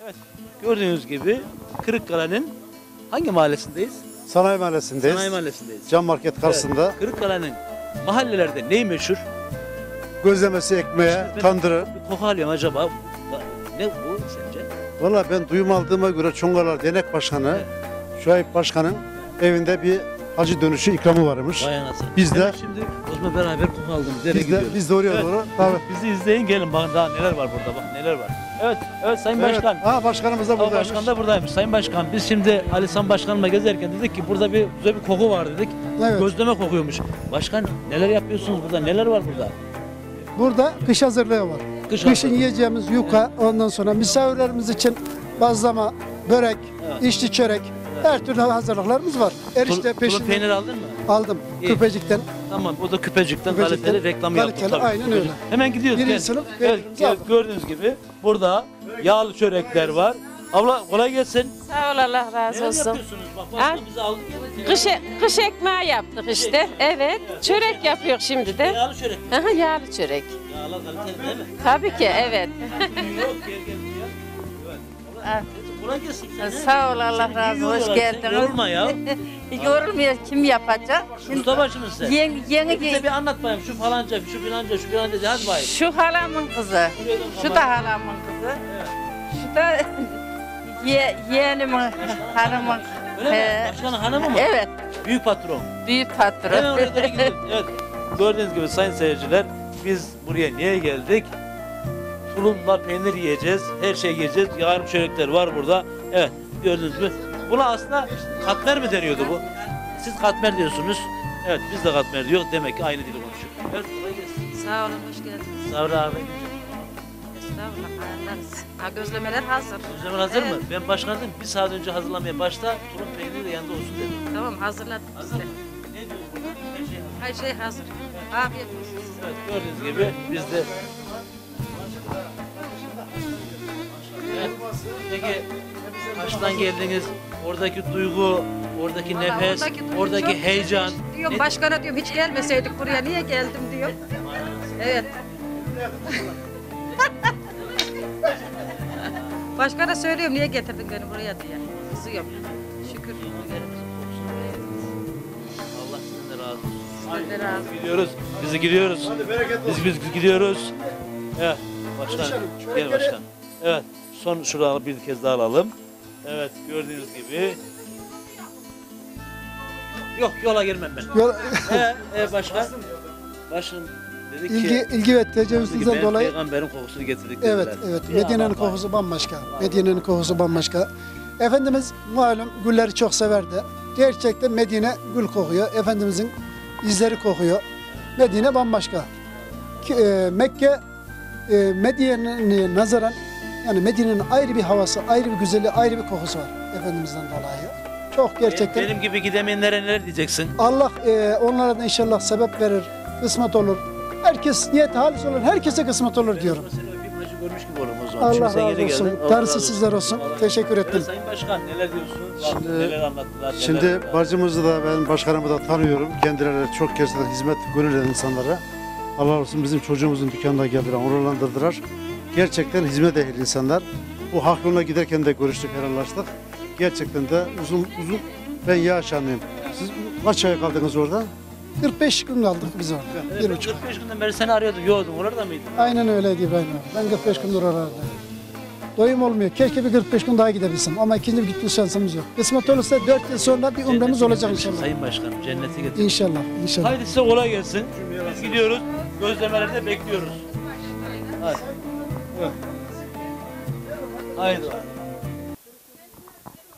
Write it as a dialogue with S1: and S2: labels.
S1: Evet, gördüğünüz gibi Kırıkkale'nin hangi mahallesindeyiz?
S2: Sanayi Mahallesi'ndeyiz.
S1: Sanayi Mahallesindeyiz.
S2: Cam market karşısında.
S1: Evet, Kırıkkale'nin mahallelerde neyi meşhur?
S2: Gözlemesi, ekmeği,
S1: Ben
S2: tandırı.
S1: Bir koku alıyorum acaba. Ne bu sence?
S2: Valla ben duyum aldığıma göre Çongalar Dernek Başkanı Şuayb Başkan'ın evinde bir hacı dönüşü ikramı varmış.
S1: Vay anasını.
S2: Biz de-
S1: Evet, şimdi o zaman beraber koku aldığımız yere
S2: Biz de,
S1: gidiyoruz.
S2: biz de oraya
S1: Evet.
S2: doğru. Tabii.
S1: Bizi izleyin gelin bakın daha neler var burada bak neler var. Evet Sayın Başkan.
S2: Evet. Başkanımız da
S1: Ama
S2: buradaymış.
S1: başkan da buradaymış. Sayın Başkan biz şimdi Ali San Başkan'la gezerken dedik ki burada bir güzel bir koku var dedik.
S3: Evet.
S1: Gözleme kokuyormuş. Başkan neler yapıyorsunuz burada? Neler var burada?
S3: Burada kış hazırlığı var.
S1: Kış
S3: Kışın
S1: hazırlığı.
S3: yiyeceğimiz yuka, ondan sonra misafirlerimiz için bazlama, börek,
S1: Evet.
S3: içli çörek, her türlü hazırlıklarımız var. Erişte
S1: Tulum
S3: peşinde
S1: peynir aldın mı?
S3: aldım.
S1: İyi.
S3: Küpecikten.
S1: Tamam o da küpecikten
S3: Küpecikten
S1: kaliteli reklam yaptık
S3: kaliteli,
S1: tabii.
S3: aynen öyle.
S1: Hemen gidiyoruz.
S3: Birinci
S1: gel.
S3: sınıf
S1: Evet,
S3: peynirimizi aldık.
S1: gördüğünüz gibi burada yağlı çörekler var. Abla kolay gelsin.
S4: Sağ ol Allah razı
S1: Neler
S4: olsun.
S1: yapıyorsunuz? Bak
S4: Ha?
S1: başkan bizi aldı.
S4: Kış ekmeği yaptık işte. Evet. Çörek yapıyor şimdi de.
S1: Yağlı çörek.
S4: Aha, yağlı çörek.
S1: Yağlı kaliteli değil mi?
S4: Tabii ki evet.
S1: Yok gel gel gel. Evet.
S4: Ah.
S1: Kolay gelsin. Sen
S4: Sağ ol Allah
S1: Seni
S4: razı olsun. Hoş
S1: yiyorlar, sen
S4: geldiniz.
S1: Yorulma ya.
S4: Yorulmuyor kim yapacak?
S1: Ustabaşı mısın sen?
S4: Yeni
S1: Bize bir anlat bakayım şu falanca, şu filanca, şu filanca hadi bakayım.
S4: şu halamın kızı. Şu da halamın kızı. Şu da yeğenimin hanımın.
S1: Öyle mi? Başkanın hanımı mı?
S4: Evet.
S1: Büyük patron.
S4: Büyük patron.
S1: Hemen oraya doğru gidelim. Evet. Gördüğünüz gibi sayın seyirciler biz buraya niye geldik? Tulumla peynir yiyeceğiz. Her şey yiyeceğiz. Yarım çörekler var burada. Evet. Gördüğünüz gibi. Buna aslında katmer mi deniyordu bu? Siz katmer diyorsunuz. Evet biz de katmer diyor. Demek ki aynı dili konuşuyor. Evet kolay gelsin.
S5: Sağ olun, hoş geldiniz.
S1: Sabri abi.
S5: Estağfurullah, ayarlarız. Ha, gözlemeler hazır.
S1: Gözlemen hazır
S5: Evet.
S1: mı? Ben başkan dedim. Bir saat önce hazırlamaya başla. Tulum peyniri de yanında olsun dedim.
S5: Tamam, hazırladık biz de.
S1: Ne diyor burada? Her şey hazır.
S5: Her şey hazır. Afiyet olsun.
S1: Evet gördüğünüz gibi biz de evet. Peki kaçtan geldiniz? Oradaki duygu, oradaki
S5: Vallahi
S1: nefes,
S5: duygu
S1: oradaki
S5: çok
S1: heyecan.
S5: güzel. Diyorum
S1: Ne-
S5: başkana diyorum hiç gelmeseydik buraya niye geldim diyor. Evet. Başkana söylüyorum niye getirdin beni buraya diye. Kızıyorum. Şükür.
S1: Allah sizden de razı olsun.
S5: Sizden de razı olsun.
S1: Gidiyoruz. Biz gidiyoruz. Biz gidiyoruz. Evet. Başkan. Gel başkan. Evet. Son şurada bir kez daha alalım. Evet gördüğünüz gibi. Yok yola girmem ben. Başkan. Başkan dedi ki
S3: ilgi ve
S1: dedi ki,
S3: tecavüzünüzden
S1: ben
S3: dolayı
S1: peygamberin kokusunu getirdik
S3: evet
S1: dediler.
S3: evet
S1: Ya
S3: Medine'nin
S1: Allah
S3: kokusu bambaşka. Medine'nin kokusu bambaşka. Efendimiz malum gülleri çok severdi. Gerçekten Medine gül kokuyor. Efendimizin izleri kokuyor. Medine bambaşka. Mekke Medine'ye nazaran yani Medine'nin ayrı bir havası, ayrı bir güzelliği, ayrı bir kokusu var Efendimiz'den dolayı. Çok gerçekten
S1: Benim gibi gidemeyenlere neler diyeceksin?
S3: Allah onlara da inşallah sebep verir, kısmet olur. Herkes niyet halis olur, herkese kısmet olur diyorum.
S1: Seni öpeyim, hacı görmüş gibi olurum o zaman.
S3: Allah
S1: Şimdi sen
S3: razı
S1: yeni
S3: olsun.
S1: geldin. Allah
S3: Darısı
S1: razı
S3: sizler olsun.
S1: Allah razı
S3: Teşekkür
S1: Evet,
S3: ettim.
S1: Sayın Başkan neler diyorsunuz?
S2: Şimdi-
S1: Neler anlattılar?
S2: Şimdi
S1: neler-
S2: bacımızı da ben başkanımı da tanıyorum. Kendileri çok gerçekten hizmet gönüllü insanlara. Allah olsun bizim çocuğumuzun dükkanına geldiler, onurlandırdılar. Gerçekten hizmet ehli insanlar. Bu hak yoluna giderken de görüştük, helallaştık. Gerçekten de uzun ben Yağışanlıyım. Siz kaç ay kaldınız orada?
S3: 45 gün kaldık biz orada.
S1: Evet,
S3: Bir
S1: ben
S3: buçuk.
S1: 45 günden beri seni arıyordum. Yoğdum. Orada mıydın?
S3: Aynen öyleydi İbrahim abi. Ben 45 gündür oralarda. Doyum olmuyor. Keşke bir 45 gün daha gidebilsem ama ikinci bir gitme şansımız yok. Kısmet olursa 4 yıl sonra bir umremiz
S1: Cennete
S3: olacak
S1: getirsin
S3: inşallah.
S1: Sayın Başkanım cennete getir.
S3: İnşallah, inşallah.
S1: Haydi size kolay gelsin. Biz gidiyoruz. Gözlemelerde bekliyoruz. Haydi. Evet. Haydi.